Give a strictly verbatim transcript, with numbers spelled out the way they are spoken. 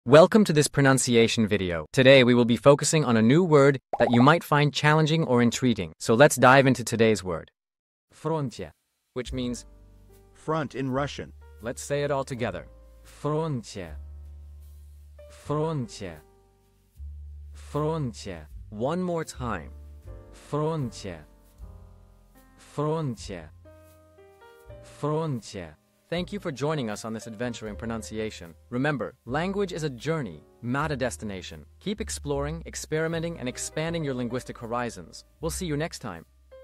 Welcome to this pronunciation video. Today we will be focusing on a new word that you might find challenging or intriguing. So let's dive into today's word. Fronte, which means front in Russian. Let's say it all together. Fronte. Fronte. Fronte. One more time. Fronte. Fronte. Fronte. Thank you for joining us on this adventure in pronunciation. Remember, language is a journey, not a destination. Keep exploring, experimenting, and expanding your linguistic horizons. We'll see you next time.